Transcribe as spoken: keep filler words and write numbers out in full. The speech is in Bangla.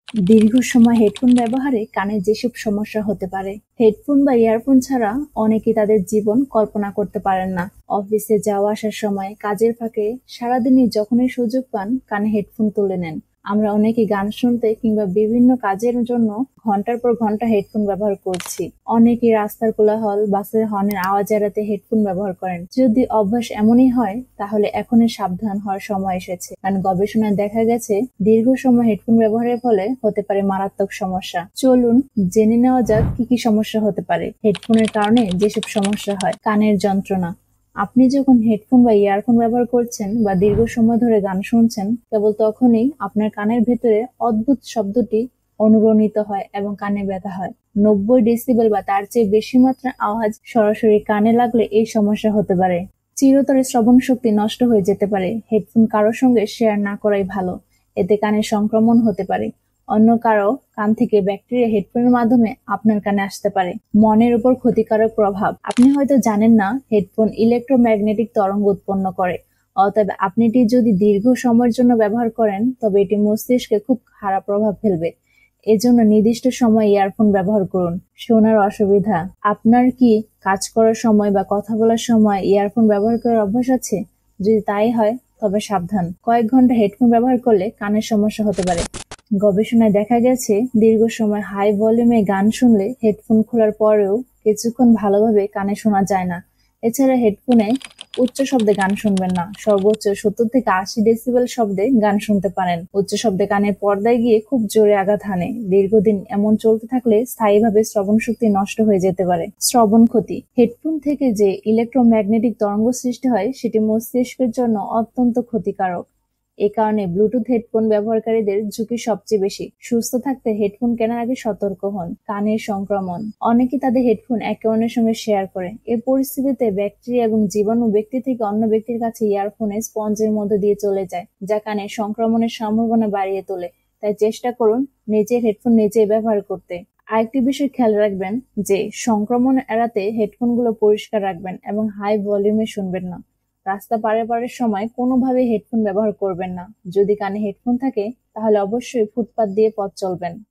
দীর্ঘ সময় হেডফোন ব্যবহারে কানে যেসব সমস্যা হতে পারে। হেডফোন বা ইয়ারফোন ছাড়া অনেকেই তাদের জীবন কল্পনা করতে পারেন না। অফিসে যাওয়া আসার সময়, কাজের ফাঁকে, সারাদিনই যখনই সুযোগ পান কানে হেডফোন তুলে নেন। আমরা অনেকেই গান শুনতে কিংবা বিভিন্ন কাজের জন্য ঘন্টার পর ঘন্টা হেডফোন ব্যবহার করছি। অনেকেই রাস্তার কোলাহল, বাসের হর্নের আওয়াজ এড়াতে হেডফোন ব্যবহার করেন। যদি অভ্যাস এমনই হয় তাহলে এখনই সাবধান হওয়ার সময় এসেছে, কারণ গবেষণায় দেখা গেছে দীর্ঘ সময় হেডফোন ব্যবহারের ফলে হতে পারে মারাত্মক সমস্যা। চলুন জেনে নেওয়া যাক কি কি সমস্যা হতে পারে। হেডফোনের কারণে যেসব সমস্যা হয়: কানের যন্ত্রণা। আপনি যখন হেডফোন বা ইয়ারফোন ব্যবহার করছেন বা দীর্ঘ সময় ধরে গান শুনছেন, কেবল তখনই আপনার কানের ভেতরে অদ্ভুত শব্দটি অনুরণিত হয় এবং কানে ব্যথা হয়। নব্বই ডেসিবেল বা তার চেয়ে বেশি মাত্রার আওয়াজ সরাসরি কানে লাগলে এই সমস্যা হতে পারে। চিরতরে শ্রবণ শক্তি নষ্ট হয়ে যেতে পারে। হেডফোন কারোর সঙ্গে শেয়ার না করাই ভালো, এতে কানে সংক্রমণ হতে পারে। অন্য কারো কান থেকে ব্যাকটেরিয়া হেডফোনের মাধ্যমে আপনার কানে আসতে পারে। মনের উপর ক্ষতিকারক প্রভাব। আপনি হয়তো জানেন না, হেডফোন ইলেকট্রোম্যাগনেটিক তরঙ্গ উৎপন্ন করে। অতএব আপনি এটি যদি দীর্ঘ সময়ের জন্য ব্যবহার করেন তবে এটি মস্তিষ্কে খুব খারাপ প্রভাব ফেলবে। এজন্য নির্দিষ্ট সময় ইয়ারফোন ব্যবহার করুন। শোনার অসুবিধা। আপনার কি কাজ করার সময় বা কথা বলার সময় ইয়ারফোন ব্যবহার করার অভ্যাস আছে? যদি তাই হয় তবে সাবধান। কয়েক ঘন্টা হেডফোন ব্যবহার করলে কানের সমস্যা হতে পারে। গবেষণায় দেখা গেছে দীর্ঘ সময় হাই ভলিউমে গান শুনলে হেডফোন খোলার পরেও কিছুক্ষণ ভালোভাবে কানে শোনা যায় না। এছাড়া হেডফোনে উচ্চ শব্দে গান শুনবেন না। সর্বোচ্চ সত্তর থেকে আশি ডেসিবেল শব্দে গান শুনতে পারেন। উচ্চ শব্দে কানের পর্দায় গিয়ে খুব জোরে আঘাত হানে। দীর্ঘদিন এমন চলতে থাকলে স্থায়ীভাবে শ্রবণ শক্তি নষ্ট হয়ে যেতে পারে। শ্রবণ ক্ষতি। হেডফোন থেকে যে ইলেকট্রোম্যাগনেটিক তরঙ্গ সৃষ্টি হয় সেটি মস্তিষ্কের জন্য অত্যন্ত ক্ষতিকারক। এ কারণে ব্লুটুথ হেডফোন ব্যবহারকারীদের ঝুঁকি সবচেয়ে বেশি। সুস্থ থাকতে হেডফোন কেনার আগে সতর্ক হন। কানের সংক্রমণ। অনেকে তাদের হেডফোন একে অন্যের সঙ্গে শেয়ার করে। এ পরিস্থিতিতে ব্যাকটেরিয়া এবং জীবাণু ব্যক্তি থেকে অন্য ব্যক্তির কাছে ইয়ারফোনে স্পঞ্জের মধ্যে দিয়ে চলে যায়, যা কানের সংক্রমণের সম্ভাবনা বাড়িয়ে তোলে। তাই চেষ্টা করুন নিজের হেডফোন নিজেই ব্যবহার করতে। আরেকটি বিষয় খেয়াল রাখবেন যে সংক্রমণ এড়াতে হেডফোনগুলো পরিষ্কার রাখবেন এবং হাই ভলিউমে শুনবেন না। রাস্তা পারাপারের সময় কোনোভাবেই হেডফোন ব্যবহার করবেন না। যদি কানে হেডফোন থাকে তাহলে অবশ্যই ফুটপাত দিয়ে পথ চলবেন।